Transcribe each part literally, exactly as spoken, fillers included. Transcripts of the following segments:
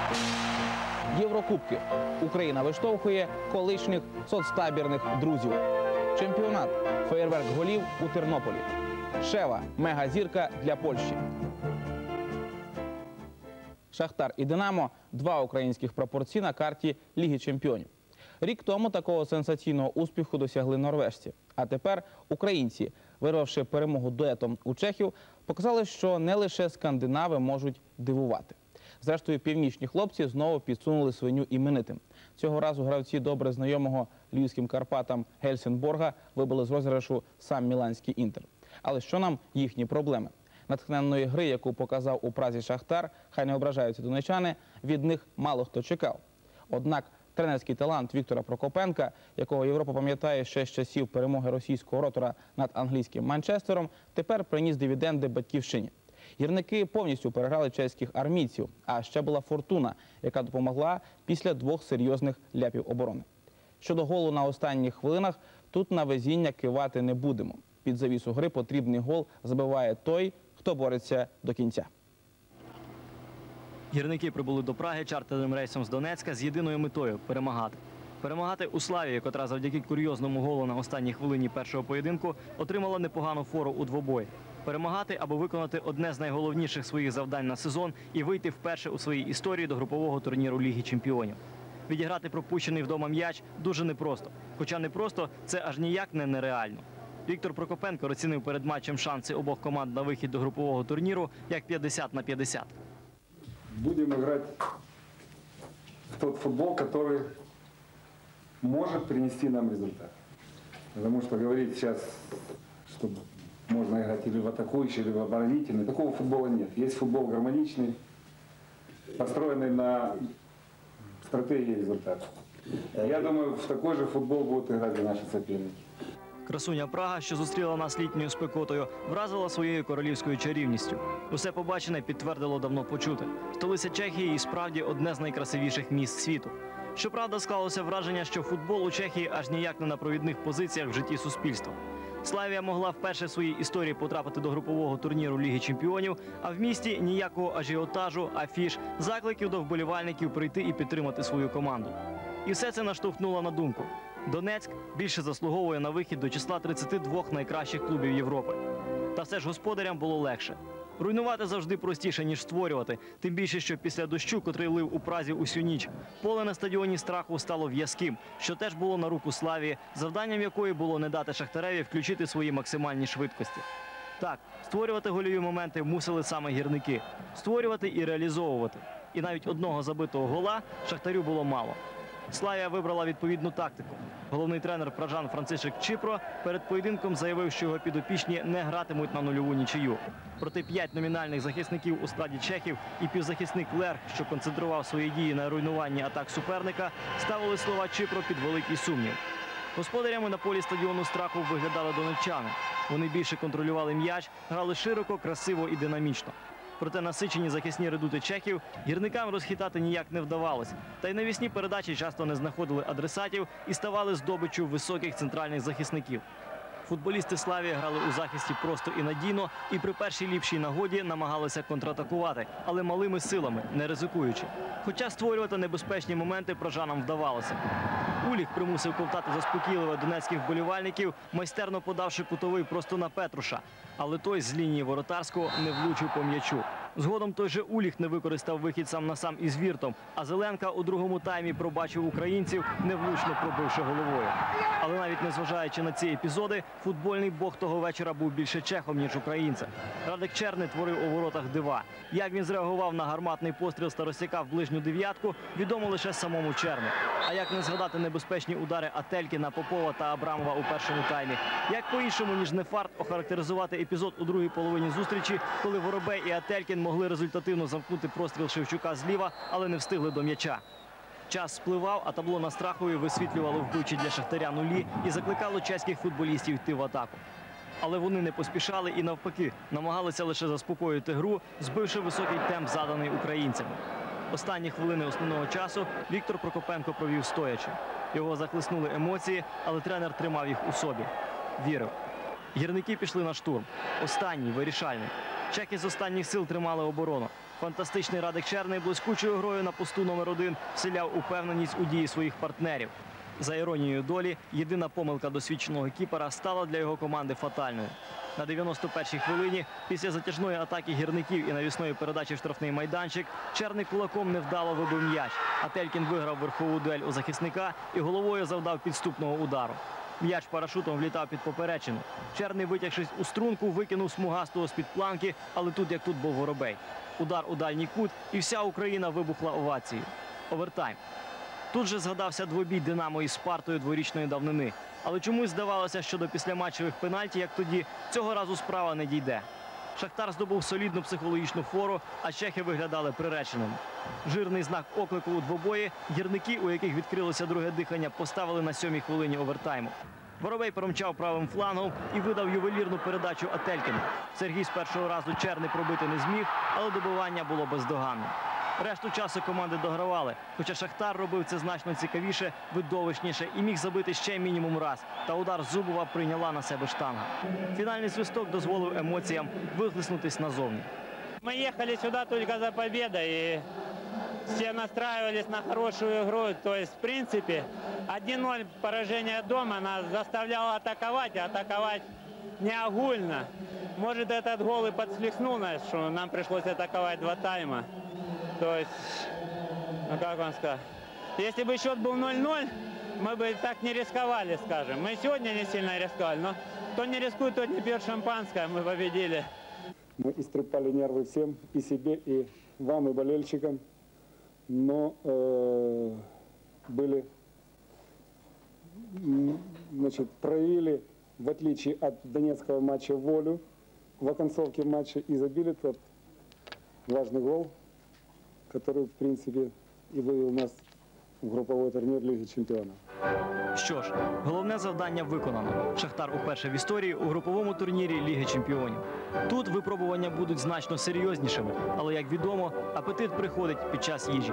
Єврокубки. Україна виштовхує колишніх соцтабірних друзів. Чемпіонат. Феєрверк голів у Тернополі. Шева – мегазірка для Польщі. Шахтар і Динамо – два українських прапорці на карті Ліги чемпіонів. Рік тому такого сенсаційного успіху досягли норвежці. А тепер українці, вирвавши перемогу дуетом у чехів, показали, що не лише скандинави можуть дивувати. Зрештою, північні хлопці знову підсунули свиню іменитим. Цього разу гравці добре знайомого львівським Карпатам Гельсінборга вибили з розіграшу сам міланський Інтер. Але що нам їхні проблеми? Натхненної гри, яку показав у Празі Шахтар, хай не ображаються донечани, від них мало хто чекав. Однак тренерський талант Віктора Прокопенка, якого Європа пам'ятає ще з часів перемоги російського ротора над англійським Манчестером, тепер приніс дивіденди батьківщині. Гірники повністю переграли чеських армійців, а ще була фортуна, яка допомогла після двох серйозних ляпів оборони. Щодо голу на останніх хвилинах, тут на везіння кивати не будемо. Під завісу гри потрібний гол забиває той, хто бореться до кінця. Гірники прибули до Праги чартерним рейсом з Донецька з єдиною метою – перемагати. Перемагати у Славії, котра завдяки курйозному голу на останній хвилині першого поєдинку отримала непогану фору у двобої. Перемагати, аби виконати одне з найголовніших своїх завдань на сезон і вийти вперше у своїй історії до групового турніру Ліги чемпіонів. Відіграти пропущений вдома м'яч дуже непросто. Хоча непросто – це аж ніяк не нереально. Віктор Прокопенко розцінив перед матчем шанси обох команд на вихід до групового турніру як п'ятдесят на п'ятдесят. Будем играть в тот футбол, который может принести нам результат. Потому что говорить сейчас, что можно играть или в атакующий, или в оборонительный, такого футбола нет. Есть футбол гармоничный, построенный на стратегии результата. Я думаю, в такой же футбол будут играть и наши соперники. Красуня Прага, що зустріла нас літньою спекотою, вразила своєю королівською чарівністю. Усе побачене підтвердило давно почуте. Столиця Чехії і справді одне з найкрасивіших міст світу. Щоправда, склалося враження, що футбол у Чехії аж ніяк не на провідних позиціях в житті суспільства. Славія могла вперше в своїй історії потрапити до групового турніру Ліги чемпіонів, а в місті ніякого ажіотажу, афіш, закликів до вболівальників прийти і підтримати свою команду. І все це наштовхнуло на думку. Донецьк більше заслуговує на вихід до числа тридцяти двох найкращих клубів Європи. Та все ж господарям було легше. Руйнувати завжди простіше, ніж створювати. Тим більше, що після дощу, котрий лив у Празі усю ніч, поле на стадіоні Страху стало в'язким, що теж було на руку Славії, завданням якої було не дати Шахтареві включити свої максимальні швидкості. Так, створювати гольові моменти мусили саме гірники. Створювати і реалізовувати. І навіть одного забитого гола Шахтарю було мало. Славія вибрала відповідну тактику. Головний тренер пражан Францишек Чіпро перед поєдинком заявив, що його підопічні не гратимуть на нульову нічию. Проте п'ять номінальних захисників у складі чехів і півзахисник Лерх, що концентрував свої дії на руйнуванні атак суперника, ставили слова Чіпро під великий сумнів. Господарями на полі стадіону Страху виглядали донеччани. Вони більше контролювали м'яч, грали широко, красиво і динамічно. Проте насичені захисні редути чехів гірникам розхитати ніяк не вдавалося. Та й навісні передачі часто не знаходили адресатів і ставали здобиччю високих центральних захисників. Футболісти Славії грали у захисті просто і надійно, і при першій ліпшій нагоді намагалися контратакувати, але малими силами, не ризикуючи. Хоча створювати небезпечні моменти пражанам вдавалося. Уліх примусив ковтати заспокійливо донецьких вболівальників, майстерно подавши кутовий просто на Петруша. Але той з лінії воротарського не влучив по м'ячу. Згодом той же Уліх не використав вихід сам на сам із Віртом, а Зеленка у другому таймі пробачив українців, невлучно пробивши головою. Але навіть незважаючи на ці епізоди, футбольний бог того вечора був більше чехом, ніж українцем. Радик Черний творив у воротах дива. Як він зреагував на гарматний постріл Старосяка в ближню дев'ятку, відомо лише самому Черну. А як не згадати небезпечні удари Ателькіна, Попова та Абрамова у першому таймі? Як по-іншому, ніж не фарт, охарактеризувати епізод у другій половині зустрічі, коли Воробей і Ателькін могли результативно замкнути простріл Шевчука зліва, але не встигли до м'яча. Час спливав, а табло на Страхові висвітлювало вбивчі для Шахтаря нулі і закликало чеських футболістів йти в атаку. Але вони не поспішали і навпаки, намагалися лише заспокоїти гру, збивши високий темп, заданий українцями. Останні хвилини основного часу Віктор Прокопенко провів стоячи. Його захлиснули емоції, але тренер тримав їх у собі. Вірив. Гірники пішли на штурм. Останній, вирішальний. Чехи з останніх сил тримали оборону. Фантастичний Радик Черний блискучою грою на посту номер один вселяв упевненість у дії своїх партнерів. За іронією долі, єдина помилка досвідченого кіпера стала для його команди фатальною. На дев'яносто першій хвилині, після затяжної атаки гірників і навісної передачі в штрафний майданчик, Черний кулаком невдало вибив м'яч, а Телькін виграв верхову дуель у захисника і головою завдав підступного удару. М'яч парашутом влітав під поперечину. Черний, витягшись у струнку, викинув смугастого з-під планки, але тут як тут був Воробей. Удар у дальній кут, і вся Україна вибухла овацією. Овертайм. Тут же згадався двобій «Динамо» із «Спартою» дворічної давнини. Але чомусь здавалося, що до післяматчевих пенальті, як тоді, цього разу справа не дійде. «Шахтар» здобув солідну психологічну фору, а чехи виглядали приреченими. Жирний знак оклику у двобої гірники, у яких відкрилося друге дихання, поставили на сьомій хвилині овертайму. Воробей промчав правим флангом і видав ювелірну передачу Ателькіну. Сергій з першого разу Черний пробити не зміг, але добивання було бездоганним. Решту часу команди догравали, хоча «Шахтар» робив це значно цікавіше, видовищніше і міг забити ще мінімум раз. Та удар Зубова прийняла на себе штанга. Фінальний свисток дозволив емоціям вихлеснутись назовні. Мы ехали сюда только за победой, и все настраивались на хорошую игру. То есть, в принципе, один ноль поражение дома нас заставляло атаковать, а атаковать не огульно. Может, этот гол и подслихнул нас, что нам пришлось атаковать два тайма. То есть, ну как вам сказать, если бы счет был ноль ноль, мы бы так не рисковали, скажем. Мы сегодня не сильно рисковали, но кто не рискует, тот не пьет шампанское, мы победили. Мы истрепали нервы всем, и себе, и вам, и болельщикам. Но э, были, значит, проявили, в отличие от донецкого матча, волю в оконцовке матча и забили тот важный гол, который, в принципе, и вывел нас в групповой турнир Лиги Чемпионов. Що ж, головне завдання виконано. «Шахтар» уперше в історії у груповому турнірі Ліги Чемпіонів. Тут випробування будуть значно серйознішими, але, як відомо, апетит приходить під час їжі.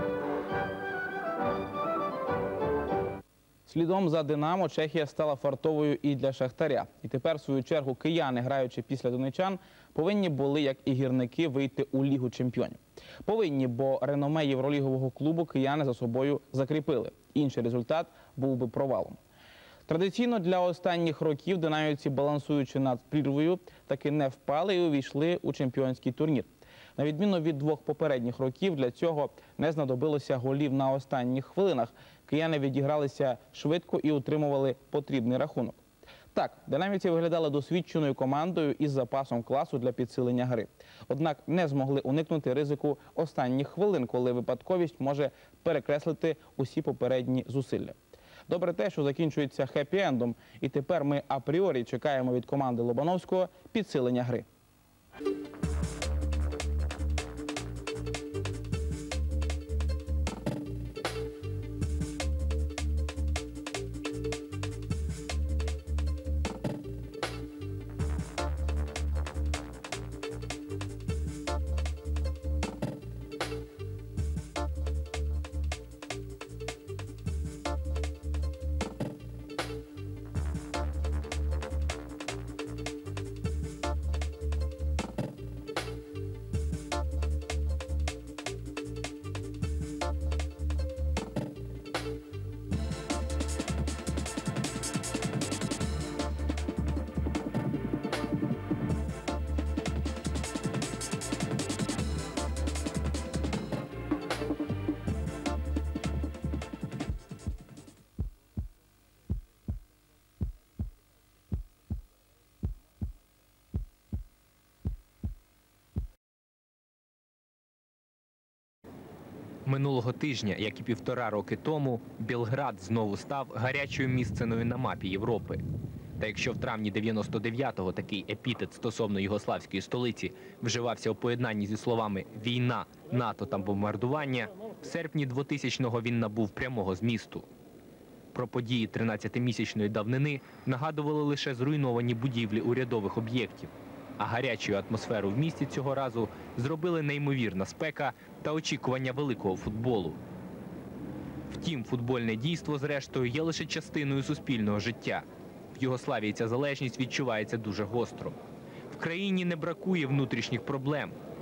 Слідом за «Динамо» Чехія стала фартовою і для «Шахтаря». І тепер, в свою чергу, кияни, граючи після донечан, повинні були, як і гірники, вийти у Лігу Чемпіонів. Повинні, бо реноме євролігового клубу кияни за собою закріпили. Інший результат був би провалом. Традиційно для останніх років динамівці, балансуючи над прірвою, таки не впали і увійшли у чемпіонський турнір. На відміну від двох попередніх років, для цього не знадобилося голів на останніх хвилинах. Кияни відігралися швидко і утримували потрібний рахунок. Так, динамівці виглядали досвідченою командою із запасом класу для підсилення гри. Однак не змогли уникнути ризику останніх хвилин, коли випадковість може перекреслити усі попередні зусилля. Добре те, що закінчується хеппі-ендом, і тепер ми апріорі чекаємо від команди Лобановського підсилення гри. Минулого тижня, як і півтора роки тому, Білград знову став гарячою місциною на мапі Європи. Та якщо в травні дев'яносто дев'ятого такий епітет стосовно югославської столиці вживався у поєднанні зі словами «війна», «НАТО» та «бомбардування», в серпні двотисячного він набув прямого змісту. Про події тринадцятимісячної давнини нагадували лише зруйновані будівлі урядових об'єктів. А гарячою атмосферу в місті цього разу зробили неймовірна спека та очікування великого футболу. Втім, футбольне дійство, зрештою, є лише частиною суспільного життя. В Югославії ця залежність відчувається дуже гостро. В країні не бракує внутрішніх проблем.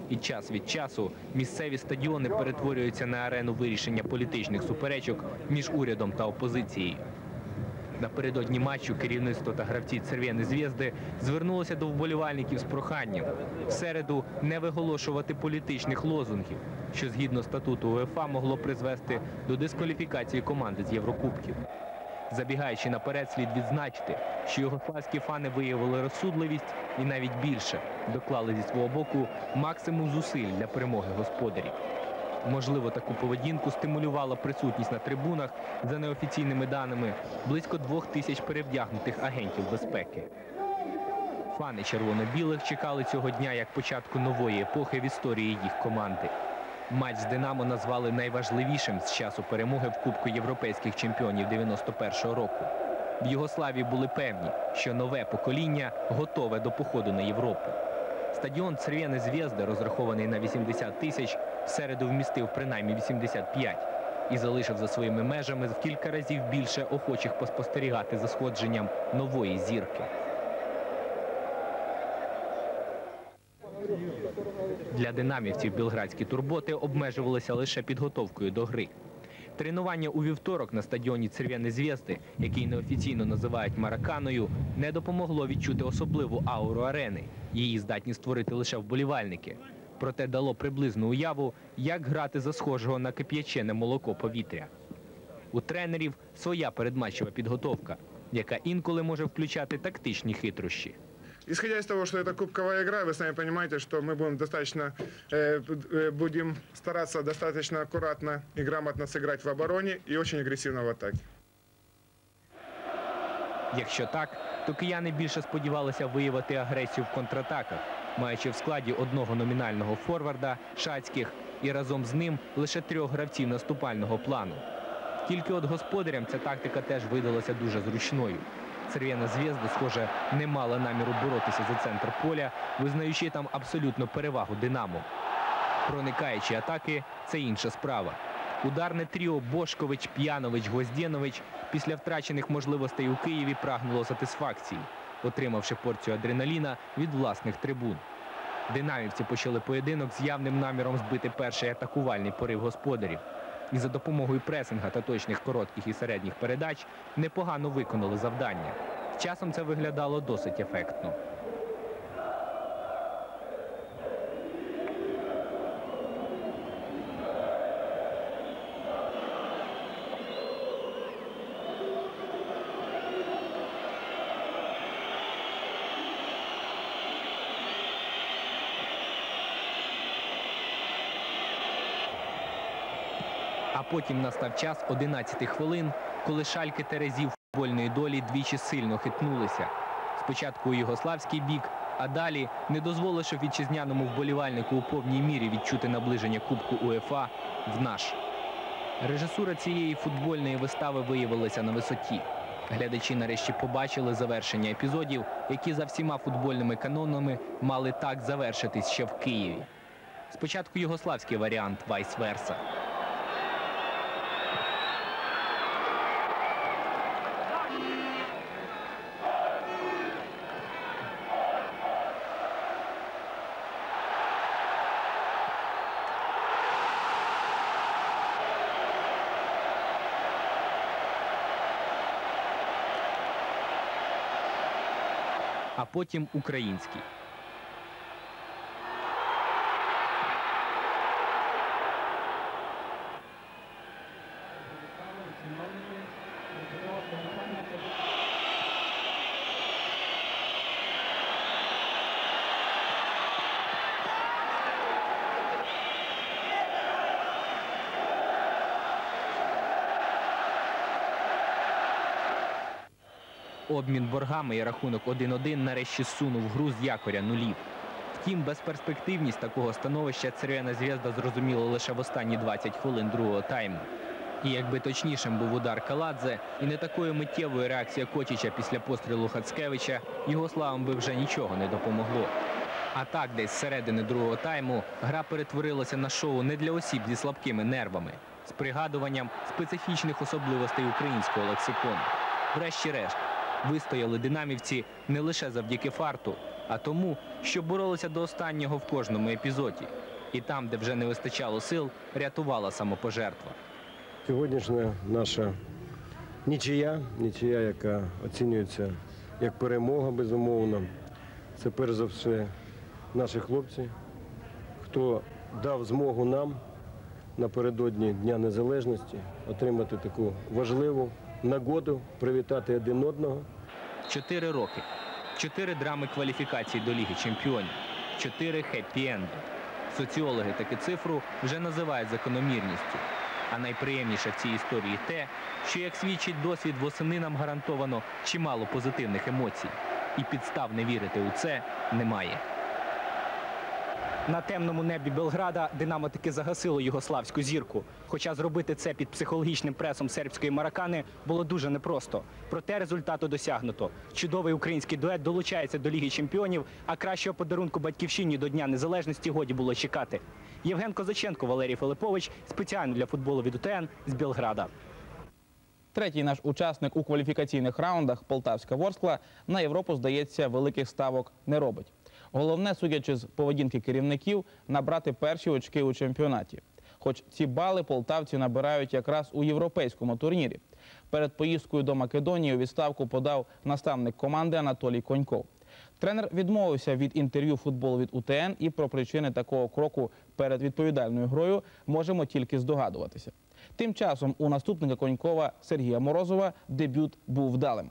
І час від часу місцеві стадіони перетворюються на арену вирішення політичних суперечок між урядом та опозицією. Напередодні матчу керівництво та гравці «Цервєни Звєзди» звернулося до вболівальників з проханням в середу не виголошувати політичних лозунгів, що згідно статуту УЄФА могло призвести до дискваліфікації команди з Єврокубків. Забігаючи наперед, слід відзначити, що югославські фани виявили розсудливість і навіть більше доклали зі свого боку максимум зусиль для перемоги господарів. Можливо, таку поведінку стимулювала присутність на трибунах, за неофіційними даними, близько двох тисяч перевдягнутих агентів безпеки. Фани червоно-білих чекали цього дня як початку нової епохи в історії їх команди. Матч з «Динамо» назвали найважливішим з часу перемоги в Кубку європейських чемпіонів дев'яносто першого року. В Югославії були певні, що нове покоління готове до походу на Європу. Стадіон «Цервєни Звєзди», розрахований на вісімдесят тисяч, в середу вмістив принаймні вісімдесят п'ять і залишив за своїми межами в кілька разів більше охочих поспостерігати за сходженням нової зірки. Для динамівців білградські турботи обмежувалися лише підготовкою до гри. Тренування у вівторок на стадіоні «Цервєни Звєзди», який неофіційно називають «Мараканою», не допомогло відчути особливу ауру арени. Її здатні створити лише вболівальники. Проте дало приблизну уяву, як грати за схожого на кип'ячене молоко повітря. У тренерів своя передматчева підготовка, яка інколи може включати тактичні хитрощі. Исходя из того, что это кубковая игра, вы сами понимаете, что мы будем достаточно, э, будем стараться достаточно аккуратно и грамотно сыграть в обороне и очень агрессивно в атаке. Якщо так, то кияни більше сподівалися виявити агресію в контратаках, маючи в складі одного номінального форварда, Шацьких, і разом з ним лише трьох гравців наступального плану. Тільки от господарям ця тактика теж видалася дуже зручною. «Цервєна Звєзда», схоже, не мала наміру боротися за центр поля, визнаючи там абсолютну перевагу «Динамо». Проникаючі атаки – це інша справа. Ударне тріо Бошкович, П'янович, Гвоздєнович після втрачених можливостей у Києві прагнуло сатисфакції, отримавши порцію адреналіна від власних трибун. Динамівці почали поєдинок з явним наміром збити перший атакувальний порив господарів. І за допомогою пресинга та точних коротких і середніх передач непогано виконали завдання. З часом це виглядало досить ефектно. А потім настав час одинадцяти хвилин, коли шальки терезів футбольної долі двічі сильно хитнулися. Спочатку у югославський бік, а далі, не дозволивши вітчизняному вболівальнику у повній мірі відчути наближення Кубку УЄФА, в наш. Режисура цієї футбольної вистави виявилася на висоті. Глядачі нарешті побачили завершення епізодів, які за всіма футбольними канонами мали так завершитись ще в Києві. Спочатку югославський варіант вайс-верса. А потім український. Обмін боргами і рахунок один-один нарешті сунув гру з якоря нулів. Втім, безперспективність такого становища «Цервєна Звєзда» зрозуміла лише в останні двадцять хвилин другого тайму. І якби точнішим був удар Каладзе і не такою миттєвою реакція Кочича після пострілу Хацкевича, югославам би вже нічого не допомогло. А так, десь з середини другого тайму гра перетворилася на шоу не для осіб зі слабкими нервами, з пригадуванням специфічних особливостей українського лексикону. Врешті-решт, вистояли динамівці не лише завдяки фарту, а тому, що боролися до останнього в кожному епізоді. І там, де вже не вистачало сил, рятувала самопожертва. Сьогоднішня наша нічия, нічия, яка оцінюється як перемога, безумовно. Це перш за все наші хлопці, хто дав змогу нам напередодні Дня Незалежності отримати таку важливу нагоду, привітати один одного. Чотири роки, чотири драми кваліфікації до Ліги Чемпіонів, чотири хеппі-енди. Соціологи таку цифру вже називають закономірністю. А найприємніше в цій історії те, що, як свідчить досвід, восени нам гарантовано чимало позитивних емоцій. І підстав не вірити у це немає. На темному небі Белграда «Динамо» таки загасило югославську зірку. Хоча зробити це під психологічним пресом сербської «Маракани» було дуже непросто. Проте результату досягнуто. Чудовий український дует долучається до Ліги Чемпіонів, а кращого подарунку батьківщині до Дня Незалежності годі було чекати. Євген Козаченко, Валерій Филиппович. Спеціально для футболу від УТН з Белграда. Третій наш учасник у кваліфікаційних раундах, полтавська Ворскла, на Європу, здається, великих ставок не робить. Головне, судячи з поведінки керівників, набрати перші очки у чемпіонаті. Хоч ці бали полтавці набирають якраз у європейському турнірі. Перед поїздкою до Македонії у відставку подав наставник команди Анатолій Коньков. Тренер відмовився від інтерв'ю «Футбол» від УТН, і про причини такого кроку перед відповідальною грою можемо тільки здогадуватися. Тим часом у наступника Конькова Сергія Морозова дебют був вдалим.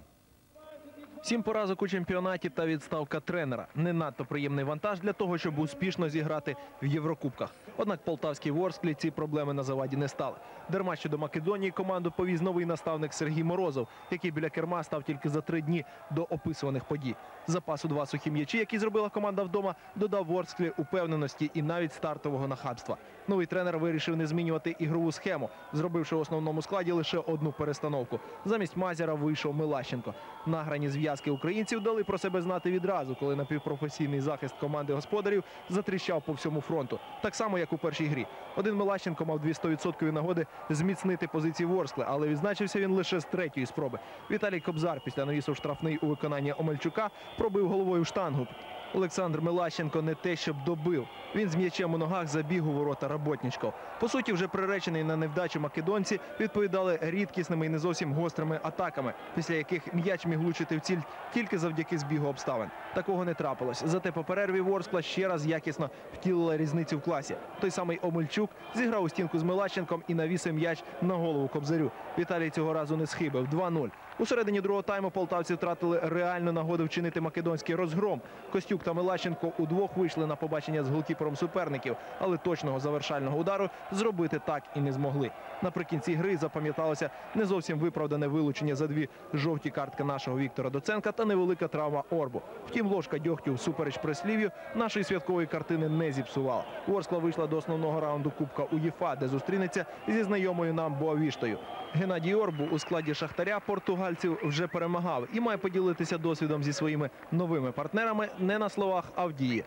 Сім поразок у чемпіонаті та відставка тренера. Не надто приємний вантаж для того, щоб успішно зіграти в Єврокубках. Однак полтавській Ворсклі ці проблеми на заваді не стали. Дарма що до Македонії команду повіз новий наставник Сергій Морозов, який біля керма став тільки за три дні до описуваних подій. Запасу два сухі м'ячі, які зробила команда вдома, додав Ворсклі упевненості і навіть стартового нахабства. Новий тренер вирішив не змінювати ігрову схему, зробивши в основному складі лише одну перестановку. Замість Мазяра вийшов Милащенко. Награні зв'язки українців дали про себе знати відразу, коли напівпрофесійний захист команди господарів затріщав по всьому фронту. Так само, як у першій грі. Один Милащенко мав дві стовідсоткові нагоди зміцнити позиції Ворскли, але відзначився він лише з третьої спроби. Віталій Кобзар після навісу штрафний у виконанні Омельчука пробив головою в штангу. Олександр Милащенко не те, щоб добив. Він з м'ячем у ногах забіг у ворота Работнічков. По суті, вже приречений на невдачу македонці відповідали рідкісними і не зовсім гострими атаками, після яких м'яч міг влучити в ціль тільки завдяки збігу обставин. Такого не трапилось. Зате по перерві Ворскла ще раз якісно втілила різницю в класі. Той самий Омельчук зіграв у стінку з Милащенком і навісив м'яч на голову Кобзарю. Віталій цього разу не схибив. два нуль. У середині другого тайму полтавці втратили реальну нагоду вчинити македонський розгром. Костюк та Милащенко удвох вийшли на побачення з голкіпером суперників, але точного завершального удару зробити так і не змогли. Наприкінці гри запам'яталося не зовсім виправдане вилучення за дві жовті картки нашого Віктора Доценка та невелика травма Орбу. Втім, ложка дьогтю всупереч прислів'ю нашої святкової картини не зіпсувала. Ворскла вийшла до основного раунду Кубка УЄФА, де зустрінеться зі знайомою нам Боавіштою. Геннадій Орбу у складі Шахтаря португальців вже перемагав і має поділитися досвідом зі своїми новими партнерами не на словах, а в дії.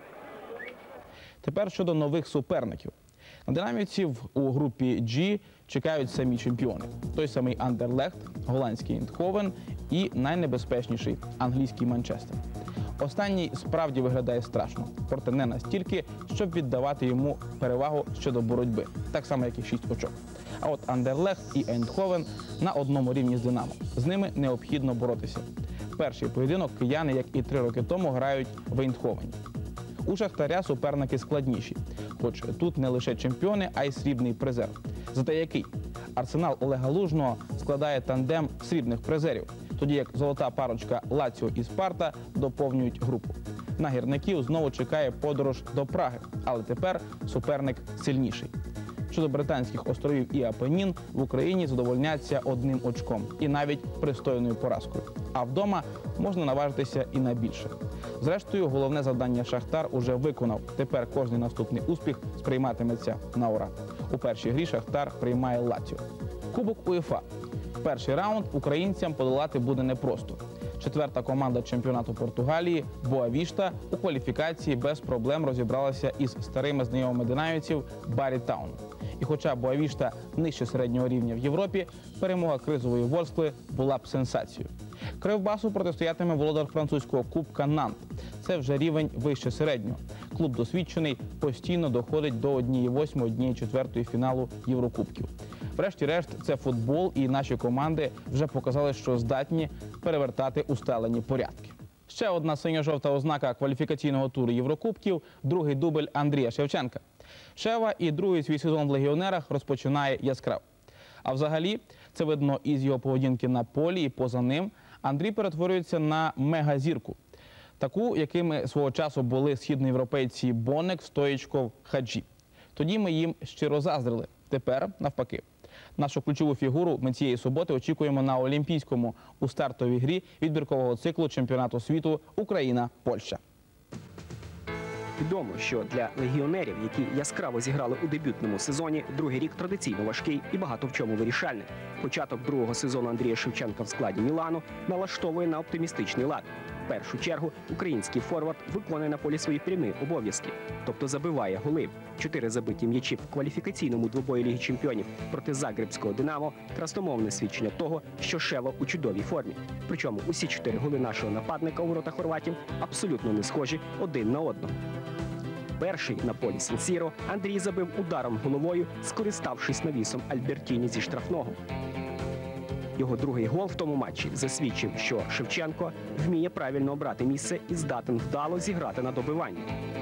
Тепер щодо нових суперників. На динамівців у групі G чекають самі чемпіони. Той самий Андерлехт, голландський Ейндховен і найнебезпечніший англійський Манчестер. Останній справді виглядає страшно, проте не настільки, щоб віддавати йому перевагу щодо боротьби, так само, як і шість очок. А от Андерлехт і Ейндховен на одному рівні з Динамо. З ними необхідно боротися. Перший поєдинок кияни, як і три роки тому, грають в Ейндховені. У Шахтаря суперники складніші, хоч тут не лише чемпіони, а й срібний призер. Зате який? Арсенал Олега Лужного складає тандем срібних призерів, тоді як золота парочка Лаціо і Спарта доповнюють групу. На гірників знову чекає подорож до Праги, але тепер суперник сильніший. Щодо Британських островів і Апенін, в Україні задовольняться одним очком і навіть пристойною поразкою. А вдома можна наважитися і на більше. Зрештою, головне завдання Шахтар уже виконав. Тепер кожний наступний успіх сприйматиметься на ура. У першій грі Шахтар приймає Лаціо. Кубок УЄФА. Перший раунд українцям подолати буде непросто. Четверта команда чемпіонату Португалії Боавішта у кваліфікації без проблем розібралася із старими знайомими динамівців Барі Таун. І хоча Боавішта нижче середнього рівня в Європі, перемога кризової Ворскли була б сенсацією. Кривбасу протистоятиме володар французького кубка Нант. це вже рівень вище середнього. Клуб досвідчений, постійно доходить до однієї восьмої, однієї четвертої фіналу Єврокубків. Врешті-решт, це футбол, і наші команди вже показали, що здатні перевертати усталені порядки. Ще одна синьо-жовта ознака кваліфікаційного туру Єврокубків – другий дубль Андрія Шевченка. Шева і другий свій сезон в легіонерах розпочинає яскраво. А взагалі, це видно із його поведінки на полі і поза ним, Андрій перетворюється на мегазірку. Таку, якими свого часу були східноєвропейці Бонек, Стоїчков, Хаджі. Тоді ми їм щиро заздрили. Тепер навпаки. Нашу ключову фігуру ми цієї суботи очікуємо на Олімпійському у стартовій грі відбіркового циклу чемпіонату світу Україна-Польща. Відомо, що для легіонерів, які яскраво зіграли у дебютному сезоні, другий рік традиційно важкий і багато в чому вирішальний. Початок другого сезону Андрія Шевченка в складі Мілану налаштовує на оптимістичний лад. В першу чергу український форвард виконує на полі свої прямі обов'язки, тобто забиває голи. Чотири забиті м'ячі в кваліфікаційному двобої Ліги чемпіонів проти Загребського «Динамо» – красномовне свідчення того, що Шева у чудовій формі. Причому усі чотири голи нашого нападника у воротах хорватів абсолютно не схожі один на одного. Перший на полі Сан-Сіро Андрій забив ударом головою, скориставшись навісом Альбертіні зі штрафного. Його другий гол в тому матчі засвідчив, що Шевченко вміє правильно обрати місце і здатен вдало зіграти на добиванні.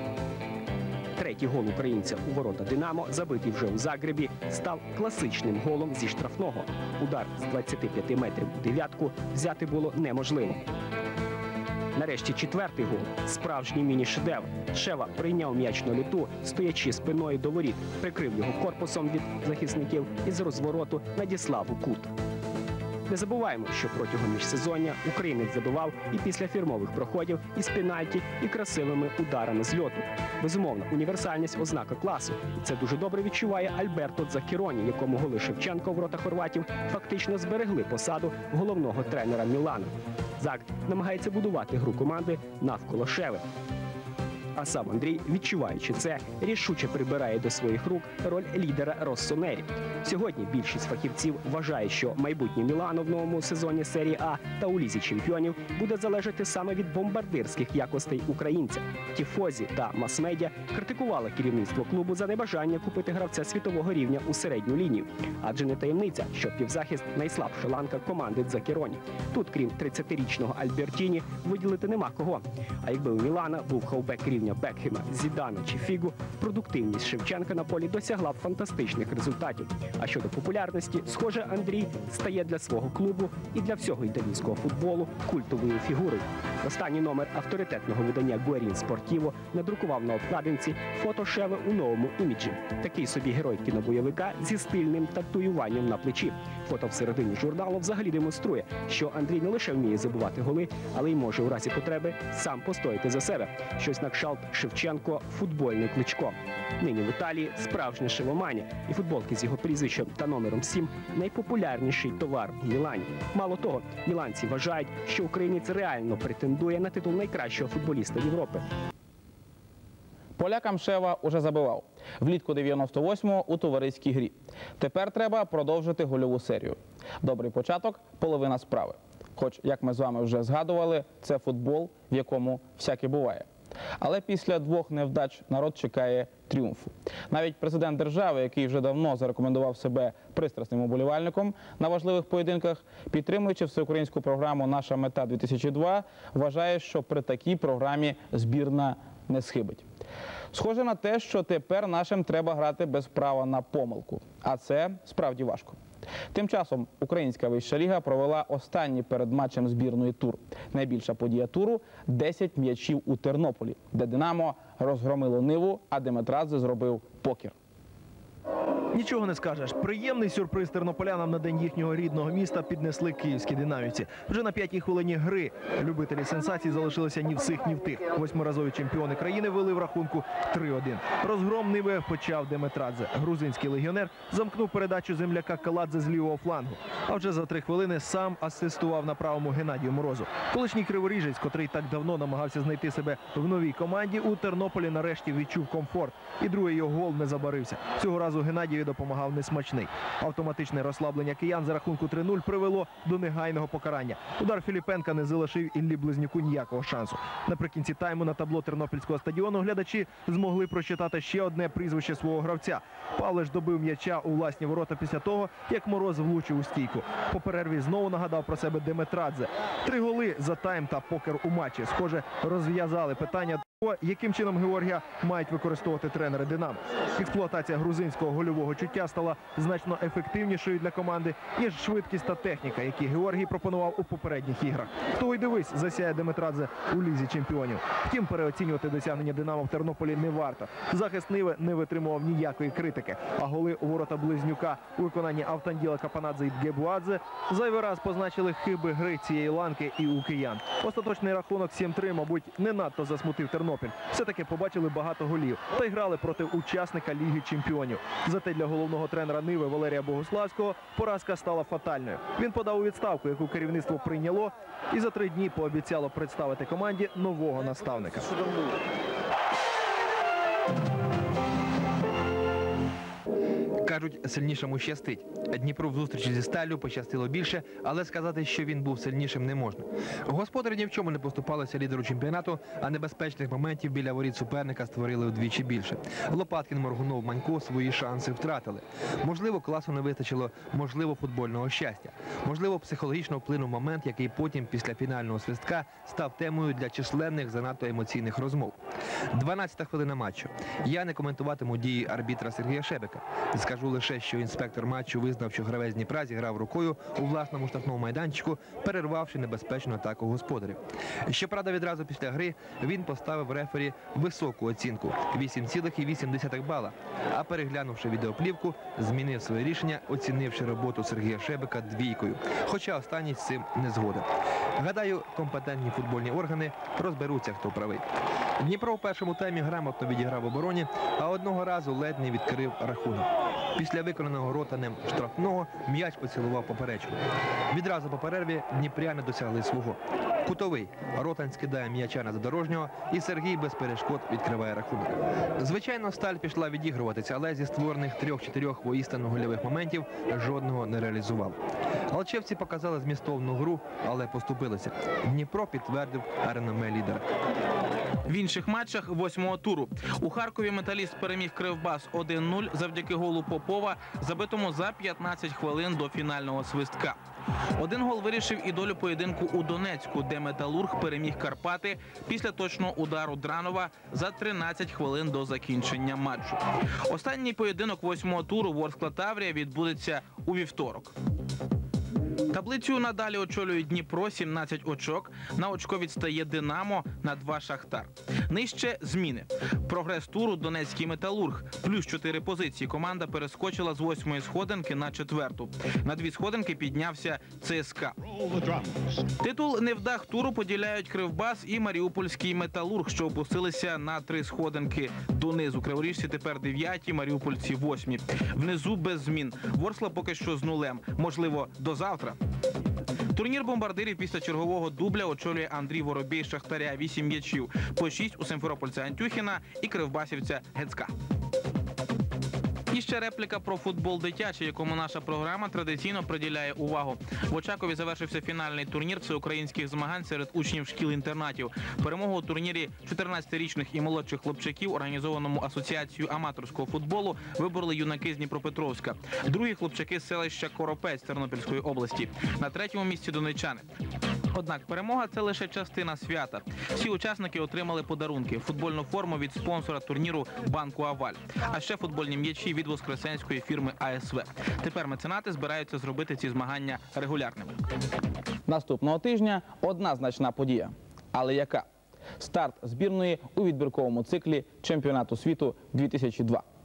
Третій гол українця у ворота «Динамо», забитий вже у Загребі, став класичним голом зі штрафного. Удар з двадцяти п'яти метрів у дев'ятку взяти було неможливо. Нарешті четвертий гол – справжній міні-шедевр. Шева прийняв м'яч на літу, стоячи спиною до воріт, прикрив його корпусом від захисників і з розвороту надіслав у кут. Не забуваємо, що протягом міжсезоння українець забивав і після фірмових проходів, і з пенальті, і красивими ударами з льоту. Безумовно, універсальність – ознака класу. І це дуже добре відчуває Альберто Дзаккероні, якому голи Шевченка у ворота хорватів фактично зберегли посаду головного тренера Мілану. Зак намагається будувати гру команди навколо Шеви. А сам Андрій, відчуваючи це, рішуче прибирає до своїх рук роль лідера Россонері. Сьогодні більшість фахівців вважає, що майбутнє Мілано в новому сезоні серії А та у Лізі чемпіонів буде залежати саме від бомбардирських якостей українця. Тіфозі та мас-медіа критикували керівництво клубу за небажання купити гравця світового рівня у середню лінію. Адже не таємниця, що півзахист – найслабша ланка команди Дзаккероні. Тут, крім тридцятирічного Альбертіні, виділити нема кого. А якби у Мілана був хавбек рівня Бекхема, Зідана чи Фігу, продуктивність Шевченка на полі досягла б фантастичних результатів. А щодо популярності, схоже, Андрій стає для свого клубу і для всього італійського футболу культовою фігурою. Останній номер авторитетного видання Guerin Sportivo надрукував на обкладинці фото Шеви у новому іміджі. Такий собі герой кінобойовика зі стильним татуюванням на плечі. Фото всередині журналу взагалі демонструє, що Андрій не лише вміє забивати голи, але й може у разі потреби сам постояти за себе. Щось на кшталт Шевченко – футбольний Кличко. Нині в Італії справжня шевоманія, і футболки з його прізвищем та номером сім – найпопулярніший товар в Мілані. Мало того, міланці вважають, що українець реально претендує на титул найкращого футболіста Європи. Полякам Шева уже забивав. Влітку дев'яносто восьмого у товариській грі. Тепер треба продовжити гольову серію. Добрий початок – половина справи. Хоч, як ми з вами вже згадували, це футбол, в якому всяке буває. Але після двох невдач народ чекає тріумфу. Навіть президент держави, який вже давно зарекомендував себе пристрасним уболівальником на важливих поєдинках, підтримуючи всеукраїнську програму «Наша мета-дві тисячі два», вважає, що при такій програмі збірна не схибить. Схоже на те, що тепер нашим треба грати без права на помилку. А це справді важко. Тим часом українська вища ліга провела останній перед матчем збірної тур. Найбільша подія туру – десять м'ячів у Тернополі, де «Динамо» розгромило Ниву, а Димитрадзе зробив покер. Нічого не скажеш. Приємний сюрприз тернополянам на день їхнього рідного міста піднесли київські динамівці. Вже на п'ятій хвилині гри любителі сенсацій залишилися ні в сих, ні в тих. Восьмиразові чемпіони країни вели в рахунку три один. Розгром Ниви почав Димитрадзе. Грузинський легіонер замкнув передачу земляка Каладзе з лівого флангу. А вже за три хвилини сам асистував на правому Геннадію Морозу. Колишній криворіжець, котрий так давно намагався знайти себе в новій команді, у Тернополі нарешті відчув комфорт. І другий його гол не забарився. Цього разу Геннадій грі допомагав несмачний. Автоматичне розслаблення киян за рахунку три нуль привело до негайного покарання. Удар Філіпенка не залишив Іллі Близнюку ніякого шансу. Наприкінці тайму на табло Тернопільського стадіону глядачі змогли прочитати ще одне прізвище свого гравця. Павлиш добив м'яча у власні ворота після того, як Мороз влучив у стійку. По перерві знову нагадав про себе Деметрадзе. Три голи за тайм та покер у матчі. Схоже, розв'язали питання того, яким чином Георгія мають використовувати тренери «Динамо». Експлуатація грузинського гольового чуття стала значно ефективнішою для команди, ніж швидкість та техніка, які Георгій пропонував у попередніх іграх. Того й дивись, засяє Деметрадзе у Лізі чемпіонів. Втім, переоцінювати досягнення «Динамо» в Тернополі не варто. Захист Ниви не витримував ніякої критики, а голи у ворота Близнюка у виконанні Автанділа Капанадзе і Дгебуадзе зайвий раз позначили хиби гри цієї ланки і у киян. Остаточний рахунок сім три, мабуть, не надто засмутив Тернопіль. Все-таки побачили багато голів та й грали проти учасника Ліги чемпіонів. Зате для головного тренера Ниви Валерія Богуславського поразка стала фатальною. Він подав у відставку, яку керівництво прийняло, і за три дні пообіцяло представити команді нового наставника. Кажуть, сильнішому щастить. Дніпру в зустрічі зі Сталлю пощастило більше, але сказати, що він був сильнішим, не можна. Господарі ні в чому не поступалися лідеру чемпіонату, а небезпечних моментів біля воріт суперника створили вдвічі більше. Лопаткін, Моргунов, Манько свої шанси втратили. Можливо, класу не вистачило, можливо, футбольного щастя. Можливо, психологічно вплинув момент, який потім, після фінального свистка, став темою для численних, занадто емоційних розмов. дванадцята хвилина матчу. Я не коментуватиму дії арбітра Сергія Шебека. Скажу лише, що інспектор матчу визнав, що гравець Дніпра зіграв рукою у власному штрафному майданчику, перервавши небезпечну атаку господарів. Щоправда, відразу після гри він поставив рефері високу оцінку – вісім цілих вісім десятих бала. А переглянувши відеоплівку, змінив своє рішення, оцінивши роботу Сергія Шебека двійкою. Хоча останній з цим не згоден. Гадаю, компетентні футбольні органи розберуться, хто правий. Дніпро в першому таймі грамотно відіграв в обороні, а одного разу ледь не відкрив рахунок. Після виконаного Ротанем штрафного м'яч поцілував поперечку. Відразу по перерві дніпряни досягли свого. Кутовий. Ротань скидає м'яча на задорожнього, і Сергій без перешкод відкриває рахунок. Звичайно, Сталь пішла відігруватися, але зі створених трьох-чотирьох воістину гольових моментів жодного не реалізував. Алчевці показали змістовну гру, але поступилися. Дніпро підтвердив реноме лідера. В інших матчах восьмого туру. У Харкові «Металіст» переміг «Кривбас» один нуль завдяки голу Попова, забитому за п'ятнадцять хвилин до фінального свистка. Один гол вирішив і долю поєдинку у Донецьку, де «Металург» переміг «Карпати» після точного удару Дранова за тринадцять хвилин до закінчення матчу. Останній поєдинок восьмого туру Ворскла-Таврія відбудеться у вівторок. Таблицю надалі очолює Дніпро, сімнадцять очок. На очко відстає Динамо, на два Шахтар. Нижче зміни. Прогрес туру Донецький Металург. Плюс чотири позиції. Команда перескочила з восьмої сходинки на четверту. На дві сходинки піднявся ЦСКА. Титул невдах туру поділяють Кривбас і Маріупольський Металург, що опустилися на три сходинки донизу. Криворіжці тепер дев'яті, маріупольці восьмі. Внизу без змін. Ворскла поки що з нулем. Можливо, до завтра. Турнір бомбардирів після чергового дубля очолює Андрій Воробій Шахтаря, вісім м'ячів. По шість у симферопольця Антюхіна і кривбасівця Гецька. І ще репліка про футбол дитячий, якому наша програма традиційно приділяє увагу. В Очакові завершився фінальний турнір всеукраїнських змагань серед учнів шкіл-інтернатів. Перемогу у турнірі чотирнадцятирічних і молодших хлопчаків, організованому Асоціацією аматорського футболу, вибороли юнаки з Дніпропетровська. Другі хлопчаки з селища Коропець Тернопільської області. На третьому місці донеччани. Однак перемога – це лише частина свята. Всі учасники отримали подарунки. Футбольну форму від спонсора турніру банку «Аваль». А ще футбольні м'ячі від воскресенської фірми А С В. Тепер меценати збираються зробити ці змагання регулярними. Наступного тижня одна значна подія. Але яка? Старт збірної у відбірковому циклі чемпіонату світу дві тисячі два.